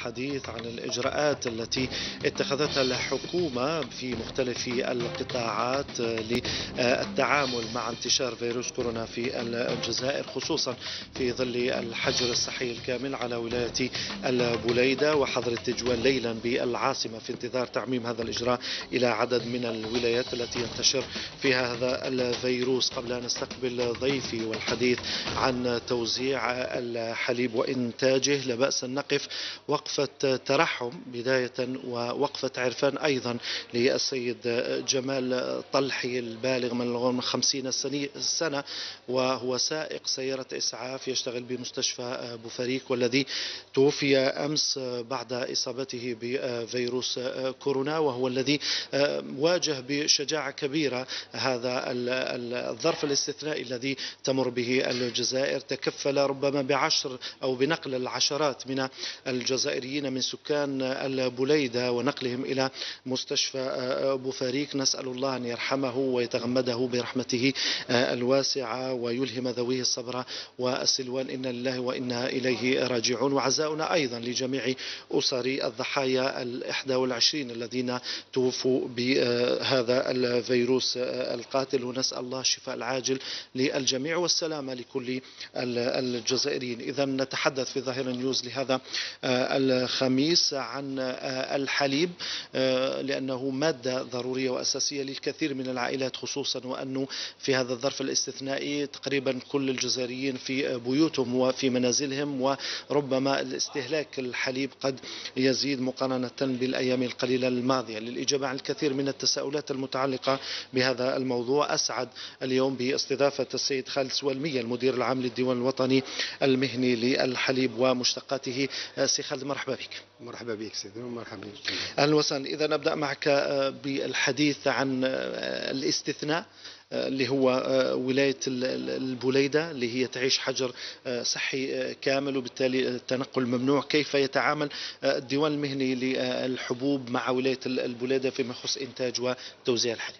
الحديث عن الإجراءات التي اتخذتها الحكومة في مختلف القطاعات للتعامل مع انتشار فيروس كورونا في الجزائر، خصوصا في ظل الحجر الصحي الكامل على ولاية البليدة وحظر التجوال ليلا بالعاصمة في انتظار تعميم هذا الإجراء إلى عدد من الولايات التي ينتشر فيها هذا الفيروس. قبل أن نستقبل ضيفي والحديث عن توزيع الحليب وإنتاجه، لا بأس أن نقف وقفة ترحم بداية ووقفة عرفان أيضا للسيد جمال طلحي البالغ من 50 سنة، وهو سائق سيارة إسعاف يشتغل بمستشفى بوفريك، والذي توفي أمس بعد إصابته بفيروس كورونا، وهو الذي واجه بشجاعة كبيرة هذا الظرف الاستثنائي الذي تمر به الجزائر. تكفل ربما بعشر أو بنقل العشرات من الجزائريين من سكان البليدة ونقلهم إلى مستشفى بوفريك. نسأل الله أن يرحمه ويتغمده برحمته الواسعة ويلهم ذويه الصبر والسلوان. إنا لله وإنا إليه راجعون. وعزاؤنا أيضا لجميع أسر الضحايا 21 الذين توفوا بهذا الفيروس القاتل، ونسأل الله الشفاء العاجل للجميع والسلامة لكل الجزائريين. إذا نتحدث في ظاهرة نيوز لهذا الخميس عن الحليب، لأنه مادة ضرورية وأساسية للكثير من العائلات، خصوصا وأنه في هذا الظرف الاستثنائي تقريبا كل الجزائريين في بيوتهم وفي منازلهم، وربما الاستهلاك الحليب قد يزيد مقارنة بالأيام القليلة الماضية. للإجابة عن الكثير من التساؤلات المتعلقة بهذا الموضوع، أسعد اليوم باستضافة السيد خالد سوالمية المدير العام للديوان الوطني المهني للحليب ومشتقاته. سي خالد، مرحبا بك. مرحبا بك سيدي، ومرحبا بك. أهلا وسهلا. إذا نبدأ معك بالحديث عن الاستثناء اللي هو ولاية البليدة اللي هي تعيش حجر صحي كامل وبالتالي التنقل ممنوع. كيف يتعامل الديوان المهني للحبوب مع ولاية البليدة فيما يخص إنتاج وتوزيع الحليب؟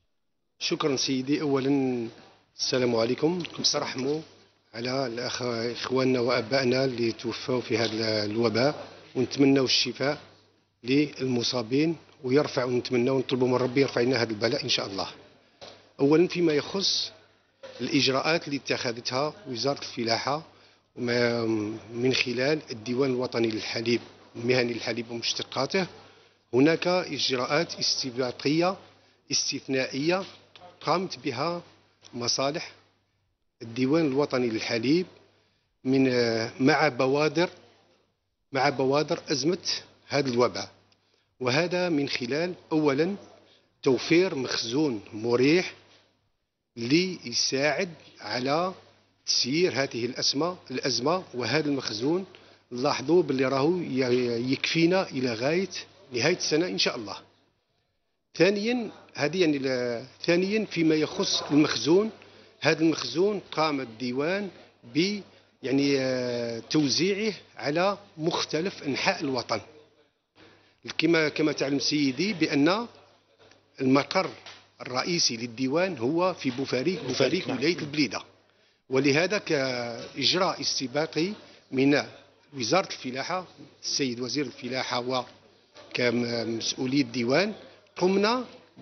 شكرا سيدي. أولا السلام عليكم. نرحموا على إخواننا وأبائنا اللي توفوا في هذا الوباء، ونتمنوا الشفاء للمصابين ونتمنوا ونطلبوا من ربي يرفع لنا هذا البلاء إن شاء الله. أولا فيما يخص الإجراءات اللي اتخذتها وزارة الفلاحة من خلال الديوان الوطني للحليب المهني للحليب ومشتقاته، هناك إجراءات استباقية استثنائية قامت بها مصالح الديوان الوطني للحليب مع بوادر أزمة هذا الوباء، وهذا من خلال أولا توفير مخزون مريح اللي يساعد على تسيير هذه الأزمة. وهذا المخزون لاحظوا باللي راهو يكفينا إلى نهاية السنة إن شاء الله. ثانيا فيما يخص المخزون، هذا المخزون قام الديوان توزيعه على مختلف أنحاء الوطن. كما تعلم سيدي بأن المقر الرئيسي للديوان هو في بوفريك ولاية البليدة، ولهذا كإجراء استباقي من وزارة الفلاحة السيد وزير الفلاحة وكمسؤولي الديوان قمنا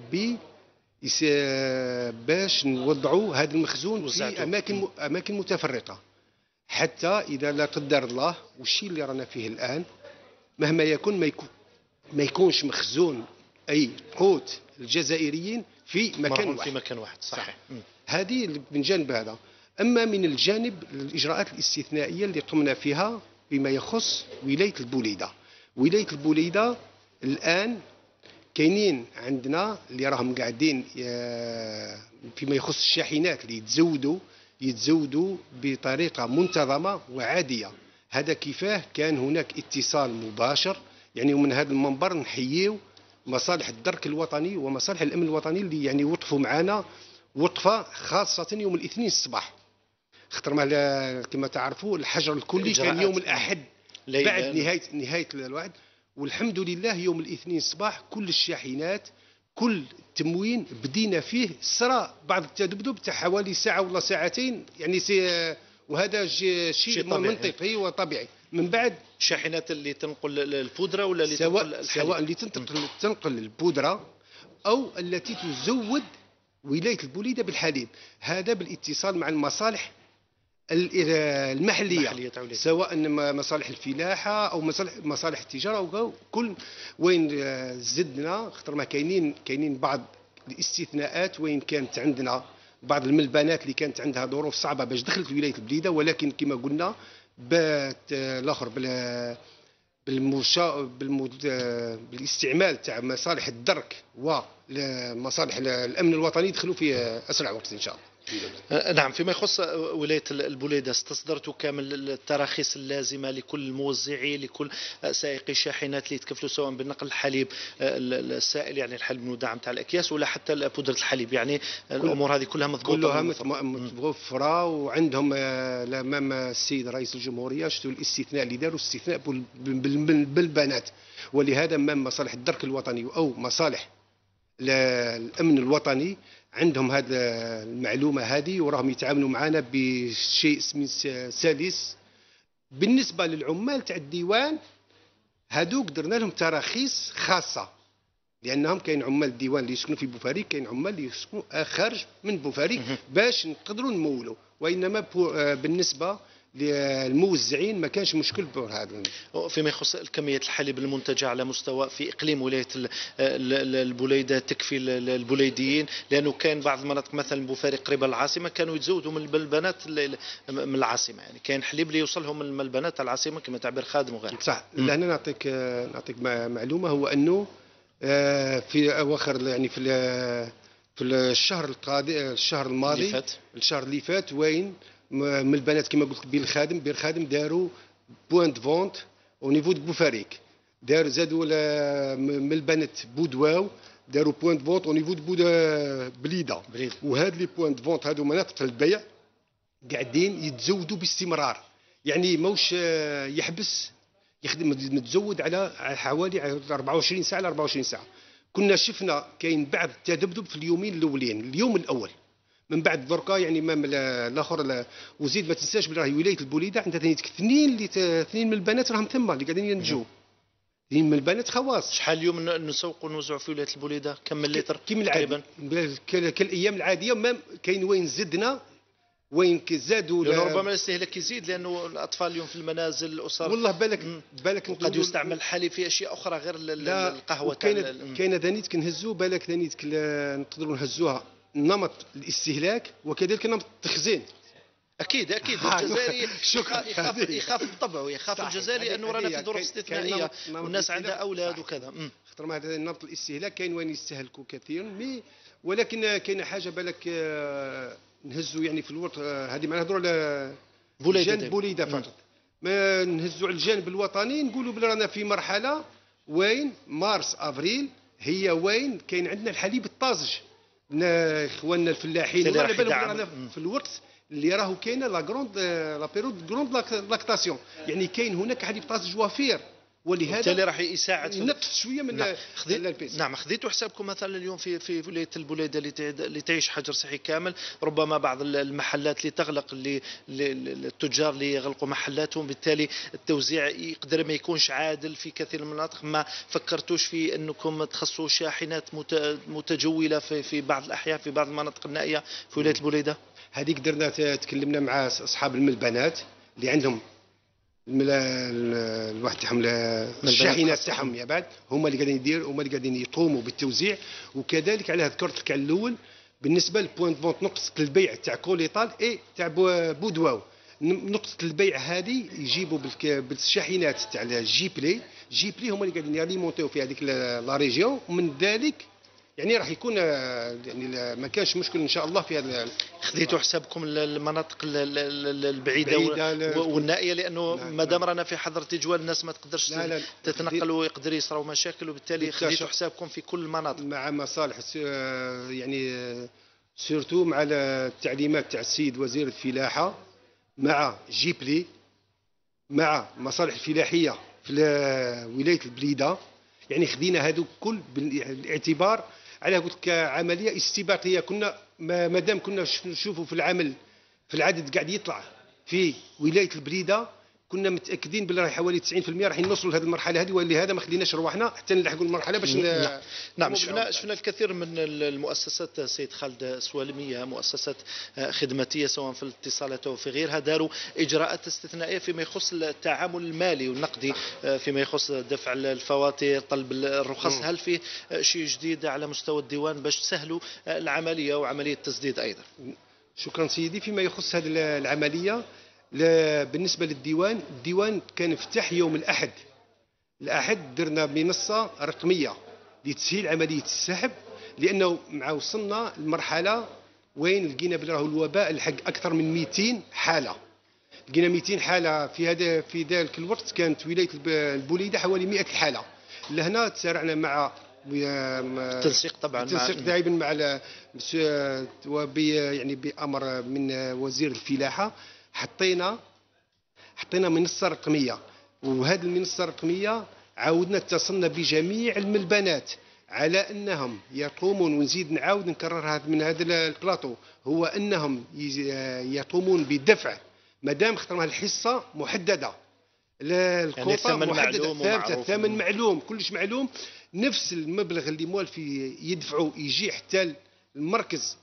باش نوضعوا هذا المخزون في أماكن متفرقة، حتى إذا لا قدر الله والشيء اللي رانا فيه الآن مهما يكون ما يكونش مخزون أي قوت الجزائريين في مكان واحد. صحيح. هذه من جانب هذا. أما من الجانب الإجراءات الاستثنائية اللي قمنا فيها بما يخص ولاية البليدة الآن كاينين عندنا اللي راهم قاعدين فيما يخص الشاحنات اللي يتزودوا بطريقة منتظمة وعادية. هذا كيفاه كان هناك اتصال مباشر، ومن هذا المنبر نحييو مصالح الدرك الوطني ومصالح الأمن الوطني اللي وقفوا معنا وقفة خاصة يوم الاثنين الصباح، خاطر كما تعرفوا الحجر الكلي كان يوم الأحد بعد نهاية الوعد، والحمد لله يوم الاثنين الصباح كل الشاحنات كل التموين بدينا فيه سرى بعض التذبذب تاع حوالي ساعة ولا ساعتين، وهذا شيء منطقي وطبيعي. من بعد الشاحنات اللي تنقل البودره ولا اللي تنقل الحليب؟ سواء اللي تنقل البودره او التي تزود ولايه البوليده بالحليب، هذا بالاتصال مع المصالح المحليه سواء مصالح الفلاحه او مصالح التجاره او كل وين زدنا، خاطر ما كاينين بعض الاستثناءات وين كانت عندنا بعض الملبنات اللي كانت عندها ظروف صعبه باش دخلت ولايه البليده، ولكن كما قلنا بات الاخر بالاستعمال تاع مصالح الدرك ومصالح الامن الوطني يدخلوا في اسرع وقت ان شاء الله. نعم. فيما يخص ولاية البوليدة، استصدرتوا كامل التراخيص اللازمة لكل الموزعين، لكل سائقي الشاحنات اللي يتكفلوا سواء بنقل الحليب السائل يعني الحليب المدعم تاع الأكياس ولا حتى بودرة الحليب، يعني الأمور هذه كلها مضبوطة؟ كلها متوفرة، وعندهم الأمام السيد رئيس الجمهورية شفتوا الاستثناء اللي داروا استثناء بالبنات، ولهذا أمام مصالح الدرك الوطني أو مصالح الأمن الوطني عندهم هذه المعلومة هذه، وراهم يتعاملوا معنا بشيء سلس. بالنسبة للعمال تاع الديوان هذوك درنا لهم تراخيص خاصة، لأنهم كاين عمال الديوان اللي يسكنوا في بوفاريك، كاين عمال اللي يسكنوا خارج من بوفاريك باش نقدروا نمولوا، وإنما بالنسبة للموزعين ما كانش مشكل بهذا. فيما يخص كمية الحليب المنتجة على مستوى في إقليم ولاية البوليدة تكفي البوليديين؟ لأنه كان بعض المناطق مثلا بوفاريق قريبة للعاصمة كانوا يتزودوا من البلبنات من العاصمة، يعني كان حليب اللي يوصلهم من البلبنات العاصمة كما تعبير خادم وغيره. صح. لهنا نعطيك معلومة، هو أنه في أواخر يعني في الشهر القادم، الشهر الماضي، الشهر اللي فات، وين من البنات كما قلت بير خادم داروا بوان دو فونت او نيفو دو بوفاريك، داروا زادوا من البنات بودواو داروا بوان دو فونت او نيفو دو بليده، وهاد لي بوان دو فونت هادو مناطق البيع قاعدين يتزودوا باستمرار، يعني موش يحبس، يخدم متزود على حوالي 24 ساعه ل 24 ساعه. كنا شفنا كاين بعض التذبذب في اليومين الاولين، اليوم الاول من بعد دركا يعني امام الاخر. وزيد ما تنساش بلي راهي ولايه البوليده عندها ثاني اثنين من البنات راهم ثما اللي قاعدين ينتجوا، اثنين من البنات خواص. شحال اليوم نسوقوا ونوزعوا في ولايه البوليده؟ كم من لتر تقريبا؟ كالايام العاديه كاين وين زدنا وين زادوا، لأنه ربما الاستهلاك يزيد لانه الاطفال اليوم في المنازل الاسر، والله بالك قد يستعمل الحليب في اشياء اخرى غير القهوه. كاينه ثانيك كنهزوا بالك ثانيك نقدروا نهزوها نمط الاستهلاك وكذلك نمط التخزين. اكيد الجزائري يخاف الطبع، يخاف الجزائري انه رانا في ظروف استثنائيه والناس عندها اولاد وكذا. خاطر ما هذا نمط الاستهلاك كاين وين يستهلكوا كثيرا، ولكن كاينه حاجه بالك نهزوا يعني في الوقت هذه معناها نهضروا على بوليده فقط، ما نهزوا على الجانب الوطني نقولوا بلي رانا في مرحله وين مارس افريل هي وين كاين عندنا الحليب الطازج، اخواننا الفلاحين ولا بالهم رانا في الوقت اللي راهو كاينه لا بيريود غروند لاكتاسيون، يعني كاين هناك حليب طازج وفير، ولهذا بالتالي راح يساعد في نقص شويه من البيس. نعم. خذيتوا حسابكم مثلا اليوم في ولايه البوليده اللي تعيش حجر صحي كامل، ربما بعض المحلات اللي تغلق، التجار اللي يغلقوا محلاتهم، بالتالي التوزيع يقدر ما يكونش عادل في كثير من المناطق، ما فكرتوش في انكم تخصصوا شاحنات متجوله في بعض الاحيان في بعض المناطق النائيه في ولايه البوليده؟ هذيك درنا تكلمنا مع اصحاب الملبنات اللي عندهم الواحد تاعهم الشاحنات تاعهم، يا بعد هما اللي قاعدين يديروا، هما اللي قاعدين يقوموا بالتوزيع. وكذلك على ذكرت لك على الاول بالنسبه للبوينت فونت نقطه البيع تاع كوليطال تاع بودواو، نقطه البيع هذه يجيبوا بالشاحنات تاع الجي بلي هما اللي قاعدين ياليمونتيو في هذيك لا ريجيون، ومن ذلك يعني راح يكون يعني ما كانش مشكل ان شاء الله في هذا. خذيتوا حسابكم المناطق البعيده والنائيه، لانه ما دام رانا في حظر تجوال الناس ما تقدرش تتنقل ويقدر يصراو مشاكل، وبالتالي خذيتوا حسابكم في كل المناطق مع مصالح يعني سورتو مع التعليمات تاع السيد وزير الفلاحه مع جيبلي مع مصالح الفلاحيه في ولايه البليده، يعني خدينا هذو كل بالاعتبار على قلت كعمليه استباقيه. كنا ما دام كنا نشوفوا في العمل في العدد قاعد يطلع في ولايه البليده كنا متاكدين بلي حوالي 90% راح نوصلوا لهذه المرحله هذه، ولهذا ما خليناش رواحنا حتى نلحقوا المرحله باش نعم. شفنا الكثير من المؤسسات سيد خالد السوالميه، مؤسسات خدماتيه سواء في الاتصالات او في غيرها، داروا اجراءات استثنائيه فيما يخص التعامل المالي والنقدي، فيما يخص دفع الفواتير، طلب الرخص. هل فيه شيء جديد على مستوى الديوان باش تسهلوا العمليه وعمليه التسديد ايضا؟ شكرا سيدي. فيما يخص هذه العمليه بالنسبه للديوان، الديوان كان فتح يوم الأحد درنا منصة رقمية لتسهيل عملية السحب، لأنه مع وصلنا لمرحلة وين لقينا بلي راهو الوباء لحق أكثر من 200 حالة. لقينا 200 حالة في ذلك الوقت كانت ولاية البوليدة حوالي 100 حالة. لهنا تسارعنا مع تنسيق طبعا تنسيق دائما مع يعني بأمر من وزير الفلاحة حطينا منصة رقمية. وهذه المنصة الرقمية عاودنا اتصلنا بجميع الملبنات على أنهم يقومون، ونزيد نعاود نكررها من هذا البلاطو، هو أنهم يقومون بدفع مادام خطرنا الحصة محددة، الكوطة يعني محددة ثابتة، الثمن معلوم، كلش معلوم، نفس المبلغ اللي موالفي يدفعوا يجي حتى المركز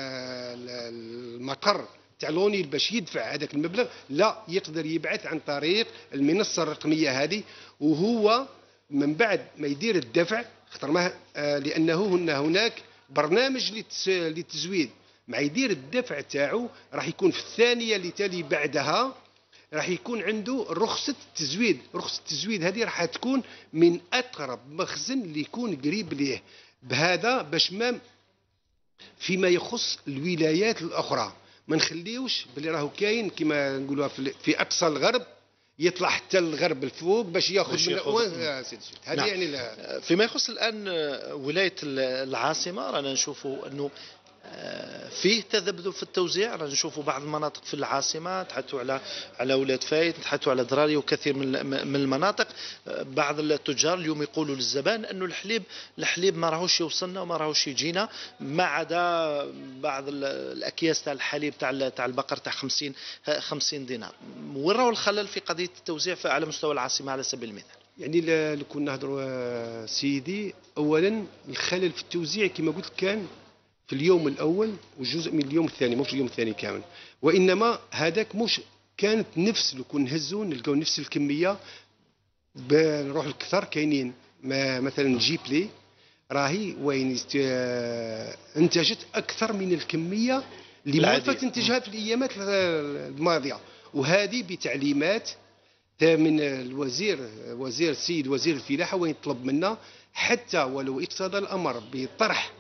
المقر تاع لونيل باش يدفع هذاك المبلغ، لا يقدر يبعث عن طريق المنصه الرقميه هذه. وهو من بعد ما يدير الدفع خاطر ما لانه هناك برنامج للتزويد، مع يدير الدفع تاعو راح يكون في الثانيه اللي تالي بعدها راح يكون عنده رخصه التزويد. رخصه التزويد هذه راح تكون من اقرب مخزن اللي يكون قريب ليه، بهذا باش ما فيما يخص الولايات الاخرى ما نخليوش بلي راهو كاين كما نقولوها في اقصى الغرب يطلع حتى الغرب الفوق باش ياخذ من هذه. نعم. يعني فيما يخص الان ولايه العاصمه رانا نشوفوا انه فيه تذبذب في التوزيع. رانا نشوفوا بعض المناطق في العاصمه تحثوا على اولاد فايت، تحثوا على دراري وكثير من المناطق. بعض التجار اليوم يقولوا للزبائن انه الحليب ما راهوش يوصلنا وما راهوش يجينا، ما عدا بعض الاكياس تاع الحليب تاع البقر تاع 50 دينار. وين راهو الخلل في قضيه التوزيع على مستوى العاصمه على سبيل المثال؟ يعني لو كنا نهضروا سيدي، اولا الخلل في التوزيع كما قلت كان في اليوم الاول وجزء من اليوم الثاني، مش اليوم الثاني كامل، وانما هذاك مش كانت نفس لو كون نهزوا نلقاو نفس الكميه. بنروح الكثر كاينين مثلا جيب لي راهي وين انتجت اكثر من الكميه اللي موفى تنتجها في الايامات الماضيه، وهذه بتعليمات من وزير السيد وزير الفلاحه، وين طلب منا حتى ولو اقتضى الامر بطرح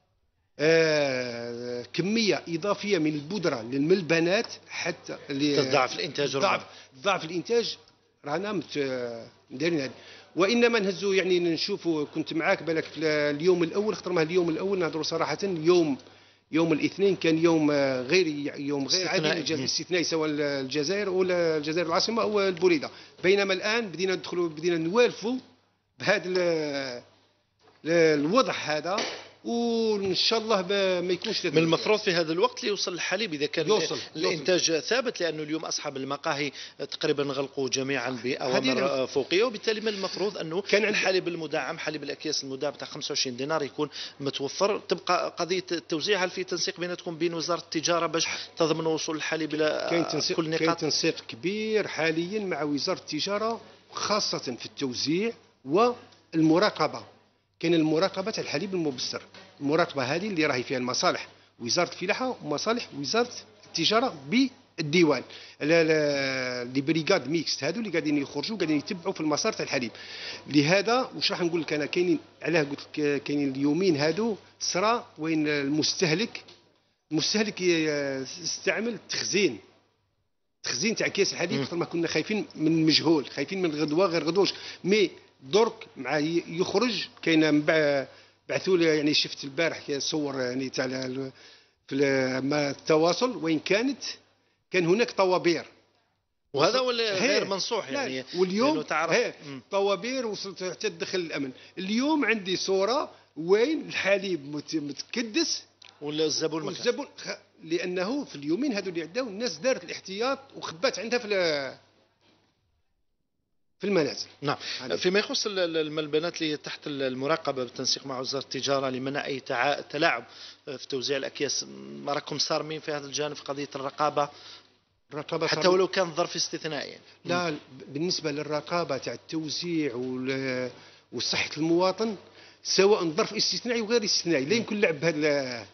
كميه اضافيه من البودره للملبنات حتى تضاعف الانتاج، ضعف الانتاج رانا دايرين هذه. وانما نهزوا يعني نشوفوا، كنت معاك بالك في اليوم الاول، خاطر ما اليوم الاول نهضروا صراحه يوم الاثنين كان يوم غير عادي استثنائي، سواء الجزائر ولا الجزائر العاصمه او البوريده. بينما الان بدينا نوالفوا بهذا الوضع هذا، وان شاء الله ما يكونش من المفروض في هذا الوقت اللي يوصل الحليب اذا كان الانتاج ثابت، لانه اليوم اصحاب المقاهي تقريبا غلقوا جميعا باوامر فوقيه، وبالتالي من المفروض انه كان الحليب المدعم، حليب الاكياس المدعم تاع 25 دينار يكون متوفر. تبقى قضيه التوزيع، هل في تنسيق بيناتكم بين وزاره التجاره باش تضمن وصول الحليب الى كل نقاط؟ كاين تنسيق كبير حاليا مع وزاره التجاره، خاصه في التوزيع والمراقبه. كاين المراقبه تاع الحليب المبستر، المراقبه هذه اللي راهي فيها المصالح وزاره الفلاحه ومصالح وزاره التجاره بالديوان، لي بريغاد ميكست هذو اللي قاعدين يخرجوا قاعدين يتبعوا في المسار تاع الحليب. لهذا واش راح نقول لك انا، كاينين علاه قلت لك كاينين اليومين هذو صرا وين المستهلك يستعمل تخزين تاع كيس الحليب، خاطر ما كنا خايفين من المجهول، خايفين من الغدوه غير غدوش مي درك مع يخرج. كاين بعثوا لي يعني شفت البارح صور يعني تاع في التواصل وين كان هناك طوابير، وهذا غير منصوح يعني. واليوم طوابير وصلت حتى تدخل الامن. اليوم عندي صوره وين الحليب متكدس والزبون لانه في اليومين هذو اللي عداو الناس دارت الاحتياط وخبات عندها في في المنازل. نعم. فيما يخص الملبنات اللي تحت المراقبة بالتنسيق مع وزارة التجارة لمنع أي تلاعب في توزيع الأكياس، راكم صارمين في هذا الجانب في قضية الرقابة حتى ولو كان ظرف استثنائي يعني. لا، بالنسبة للرقابة تاع التوزيع وصحة المواطن، سواء ظرف استثنائي وغير استثنائي، لا يمكن لعب بهذا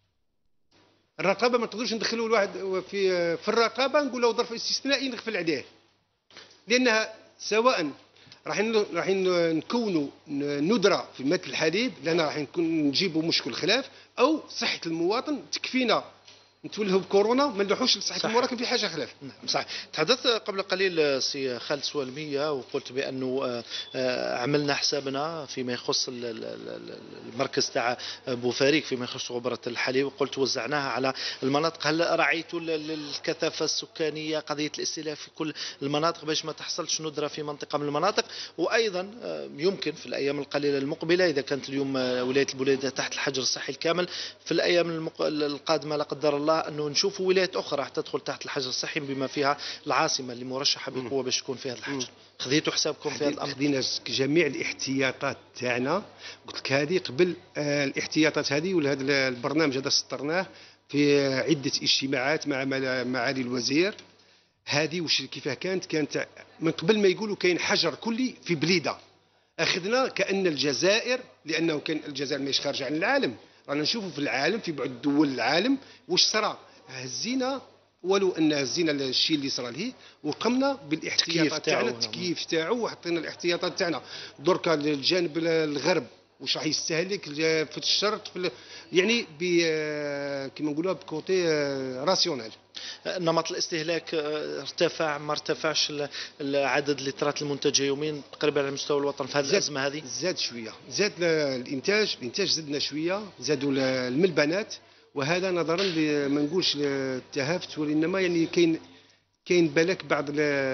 الرقابة. ما نقدروش ندخلوا الواحد في الرقابة نقول له ظرف استثنائي نغفل عليه، لأنها سواء راح نكونوا ندرة في مثل الحليب، لأن راح نجيبوا مشكل خلاف، أو صحة المواطن تكفينا نتولهوا بكورونا ما نروحوش لصحة المواطن في حاجة خلاف. صحيح. تحدثت قبل قليل سي خالد سوالمية وقلت بأنه عملنا حسابنا فيما يخص المركز تاع بوفاريك فيما يخص غبرة الحليب، وقلت وزعناها على المناطق. هل رعيتوا الكثافة السكانية، قضية الاستهلاك في كل المناطق باش ما تحصلش ندرة في منطقة من المناطق؟ وأيضا يمكن في الأيام القليلة المقبلة إذا كانت اليوم ولاية البوليدة تحت الحجر الصحي الكامل، في الأيام القادمة لا قدر الله أنه نشوف ولايات أخرى راح تدخل تحت الحجر الصحي بما فيها العاصمة اللي مرشحة بقوة باش تكون فيها الحجر. خذيتوا حسابكم في هذا الأمر؟ خذينا جميع الاحتياطات تاعنا، قلت لك هذه قبل الاحتياطات هذه وهذا البرنامج هذا سطرناه في عدة اجتماعات مع معالي الوزير. هذه وش كيفاه كانت من قبل ما يقولوا كاين حجر كلي في بليده، اخذنا كأن الجزائر، لأنه كان الجزائر ماهيش خارجة عن العالم، رانا نشوفوا في العالم في بعض دول العالم واش صرا، هزينا ولو ان هزينا الشيء اللي صرا له وقمنا بالاحتياطات تاعنا، التكييف تاعو وحطينا الاحتياطات تاعنا. دركا الجانب الغرب واش راح يستهلك في الشرق يعني كما نقولوها بكوتي راسيونال. نمط الاستهلاك ارتفع ما ارتفعش عدد اللترات المنتجه يوميا تقريبا على مستوى الوطن في هذه الازمه هذه؟ زاد شويه، زاد الانتاج زدنا شويه، زادوا الملبنات، وهذا نظرا ما نقولش التهافت وانما يعني كاين بالك بعض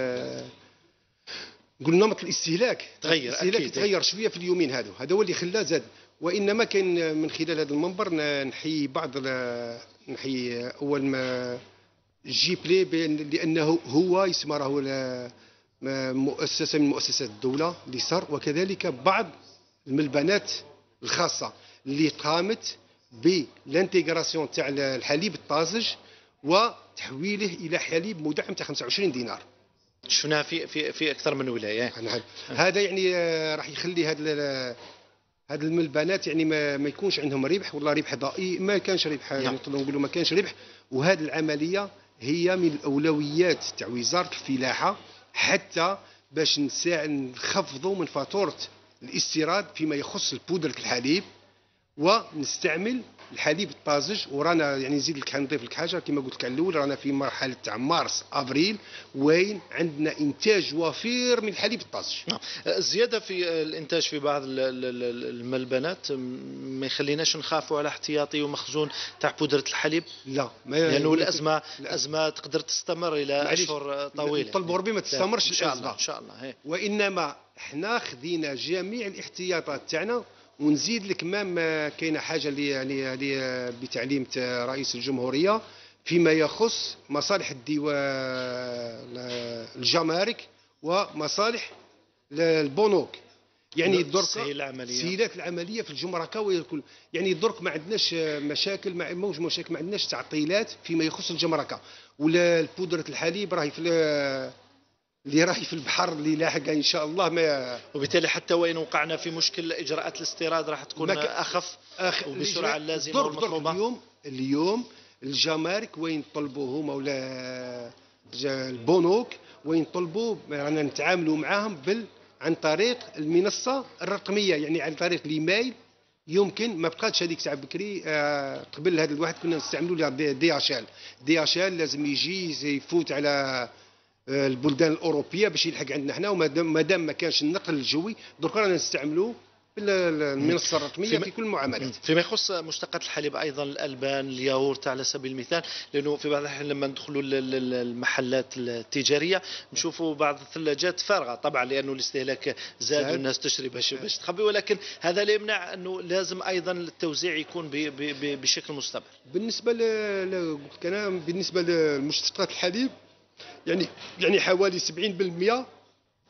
نقول نمط الاستهلاك تغير شويه في اليومين هذا هو اللي خلاه زاد. وانما كاين من خلال هذا المنبر نحيي نحيي اول ما جيبلي لانه هو يسمى راهو مؤسسه من مؤسسات الدوله اللي صار، وكذلك بعض الملبنات الخاصه اللي قامت بالانتيغراسيون تاع الحليب الطازج وتحويله الى حليب مدعم تاع 25 دينار. شفناها في اكثر من ولايه. نعم. هذا يعني راح يخلي هاد الملبنات يعني ما يكونش عندهم ربح، والله ربح ضئيل، ما كانش ربح يعني نقدروا نقولوا ما كانش ربح. وهذه العمليه هي من الاولويات تاع وزاره الفلاحه حتى باش نخفضوا من فاتوره الاستيراد فيما يخص بودره الحليب ونستعمل الحليب الطازج. ورانا يعني نزيد لك نضيف لك حاجه كما قلت لك على الاول، رانا في مرحله تاع مارس افريل وين عندنا انتاج وفير من الحليب الطازج. الزياده في الانتاج في بعض الملبنات ما يخليناش نخافوا على احتياطي ومخزون تاع بودره الحليب؟ لا، لانه الازمه تقدر تستمر الى اشهر طويله. نطلبوا ربي ما تستمرش ان شاء الله ان شاء الله. وانما احنا خذينا جميع الاحتياطات تاعنا. ونزيد لك ما كاينه حاجه اللي يعني بتعليم رئيس الجمهوريه فيما يخص مصالح الجمارك ومصالح البنوك، يعني درك سهيلات العمليه في الجمركه والكل. يعني درك ما عندناش مشاكل ما عندناش تعطيلات فيما يخص الجمركه. ولا بودره الحليب راهي في البحر اللي لاحقه ان شاء الله. ما وبالتالي حتى وين وقعنا في مشكل اجراءات الاستيراد راح تكون اخف وبسرعه اللازمه والمطلوبه. اليوم الجمارك وين طلبوهم ولا البنوك وين طلبوا رانا نتعاملوا معاهم عن طريق المنصه الرقميه، يعني عن طريق الايميل. يمكن ما بقاتش هذيك تاع بكري قبل هذا الواحد كنا نستعملوا دي اشال لازم يجي يفوت على البلدان الاوروبيه باش يلحق عندنا حنا. وما دام ما كانش النقل الجوي درك رانا نستعملوا المنصه الرقميه في كل المعاملات. فيما يخص مشتقات الحليب ايضا الالبان الياغورت على سبيل المثال، لانه في بعض الاحيان لما ندخلوا المحلات التجاريه نشوفوا بعض الثلاجات فارغه طبعا لانه الاستهلاك زاد والناس تشتري باش تخبي، ولكن هذا لا يمنع انه لازم ايضا التوزيع يكون بشكل مستمر. بالنسبه قلت انا بالنسبه لمشتقات الحليب يعني حوالي 70%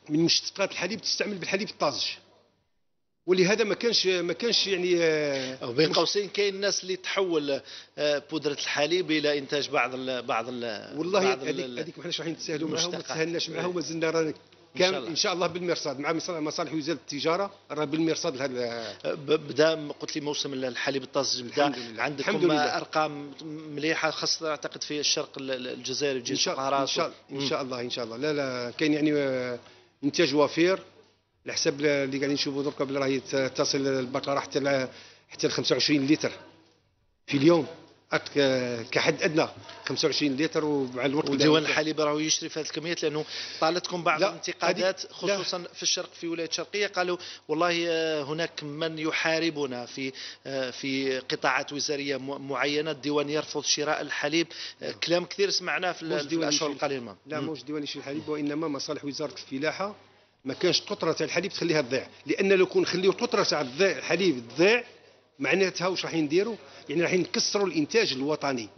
من مشتقات الحليب تستعمل بالحليب الطازج، ولهذا ما كانش يعني بين قوسين كاين الناس اللي تحول بودرة الحليب إلى إنتاج والله هذيك ما حناش راح نتساهلوا معاهم، ما تساهلناش معاهم، مازلنا رانا كامل ان شاء الله بالمرصاد مع مصالح وزاره التجاره، راه بالمرصاد لهذا. بدا قلت لي موسم الحليب الطازج بدا عندكم ارقام مليحه، خاصه اعتقد في الشرق الجزائري ان شاء الله لا كاين يعني انتاج وفير على حسب اللي قاعدين نشوفوا دركا بلي راهي تصل البقره حتى ل 25 لتر في اليوم كحد ادنى 25 لتر. ومع الوقت وديوان الحليب راهو يشري في هذه الكميات، لانه طالتكم بعض الانتقادات خصوصا في الشرق في ولايه الشرقيه، قالوا والله هناك من يحاربنا في قطاعات وزاريه معينه، الديوان يرفض شراء الحليب، كلام كثير سمعناه في الاشهر القليله. لا موش ديوان يشري الحليب، وانما مصالح وزاره الفلاحه ما كانش قطره تاع الحليب تخليها تضيع، لان لو كون نخليو قطره تاع الحليب تضيع معناتها واش راح نديروا؟ يعني راح نكسروا الانتاج الوطني.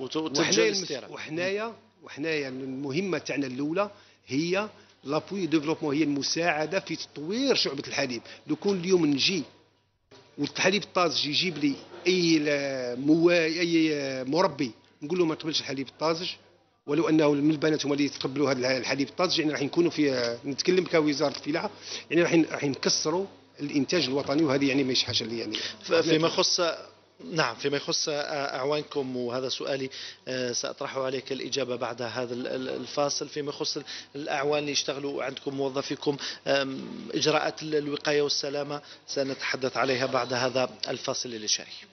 وحنايا المهمه تاعنا الاولى هي لابوي ديفلوبمون، هي المساعده في تطوير شعبه الحليب. لو كون اليوم نجي والحليب الطازج يجيب لي اي مربي نقول له ما تقبلش الحليب الطازج، ولو انه من البنات هما اللي يتقبلوا هذا الحليب الطازج، يعني راح نكونوا في نتكلم كوزاره الفلاحه، يعني راح نكسروا الانتاج الوطني، وهذه يعني ماشي حاجه اللي يعني فيما يخص نعم فيما يخص أعوانكم، وهذا سؤالي سأطرحه عليك الإجابة بعد هذا الفاصل. فيما يخص الأعوان اللي يشتغلوا عندكم موظفيكم، إجراءات الوقاية والسلامة سنتحدث عليها بعد هذا الفاصل اللي شاري.